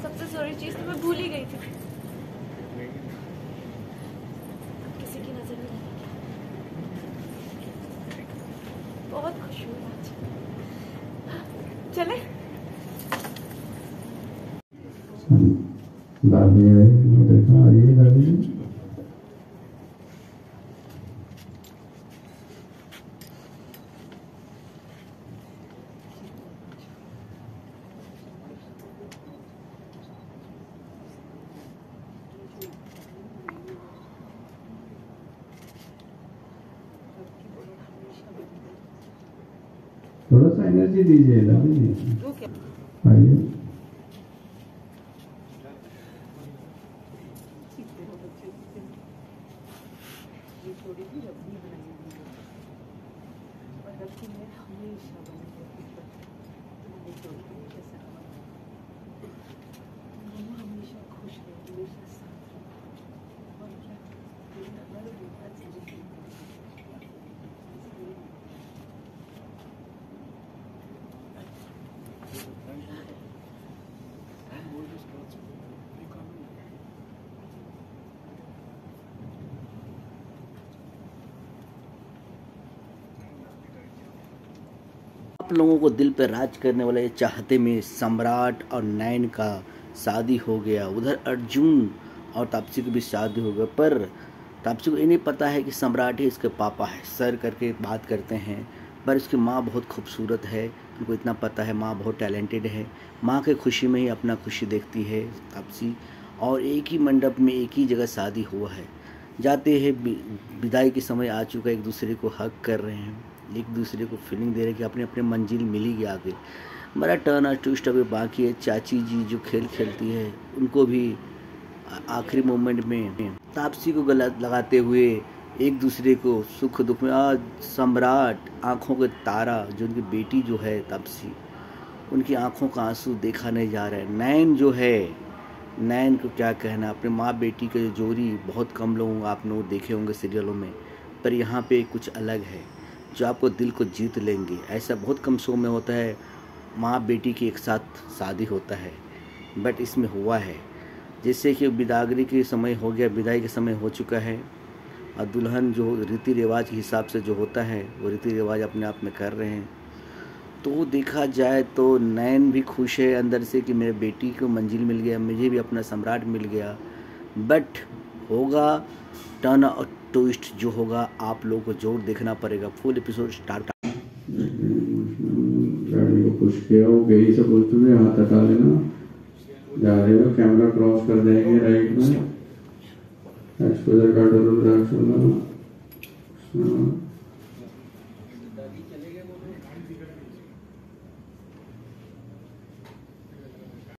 सबसे जरूरी चीज तो मैं भूल ही गई थी। किसी की नजर नहीं लगी। बहुत खुश हूँ आज। चले दादी है, देखा आ रही है दादी। थोड़ा सा एनर्जी दीजिए दादी। आइए आप लोगों को दिल पर राज करने वाले चाहते में सम्राट और नैन का शादी हो गया। उधर अर्जुन और तापसी की भी शादी हो गया, पर तापसी को ये नहीं पता है कि सम्राट ही इसके पापा है। सर करके बात करते हैं, पर इसकी माँ बहुत खूबसूरत है, उनको इतना पता है। माँ बहुत टैलेंटेड है, माँ के खुशी में ही अपना खुशी देखती है तापसी। और एक ही मंडप में एक ही जगह शादी हुआ है। जाते हैं, विदाई के समय आ चुका है, एक दूसरे को हग कर रहे हैं, एक दूसरे को फीलिंग दे रहे हैं कि अपने अपने मंजिल मिली गया आगे। बड़ा टर्न और ट्विस्ट अभी बाकी है। चाची जी जो खेल खेलती है, उनको भी आखिरी मोमेंट में तापसी को गला लगाते हुए एक दूसरे को सुख दुख में। आज सम्राट आँखों के तारा, जो उनकी बेटी जो है तापसी, उनकी आँखों का आंसू देखा नहीं जा रहा है। नैन जो है, नैन को क्या कहना, अपने माँ बेटी के जोड़ी बहुत कम लोग आप लोग देखे होंगे सीरियलों में, पर यहाँ पे कुछ अलग है जो आपको दिल को जीत लेंगे। ऐसा बहुत कम शो में होता है, माँ बेटी की एक साथ शादी होता है, बट इसमें हुआ है। जैसे कि बिदागरी के समय हो गया, विदाई के समय हो चुका है, और दुल्हन जो रीति रिवाज के हिसाब से जो होता है वो रीति रिवाज अपने आप में कर रहे हैं। तो देखा जाए तो नैन भी खुश है अंदर से कि मेरे बेटी को मंजिल मिल गया, मुझे भी अपना सम्राट मिल गया। बट होगा टर्न और ट्विस्ट जो होगा, आप लोगों को जोर देखना पड़ेगा। Full episode start. गाड़ी को पुश किया, वो गई से बोलते हुए हाथ हटा लेना। जा रहे हो, कैमरा क्रॉस कर जाएंगे राइट में, एक्सपोजर का डर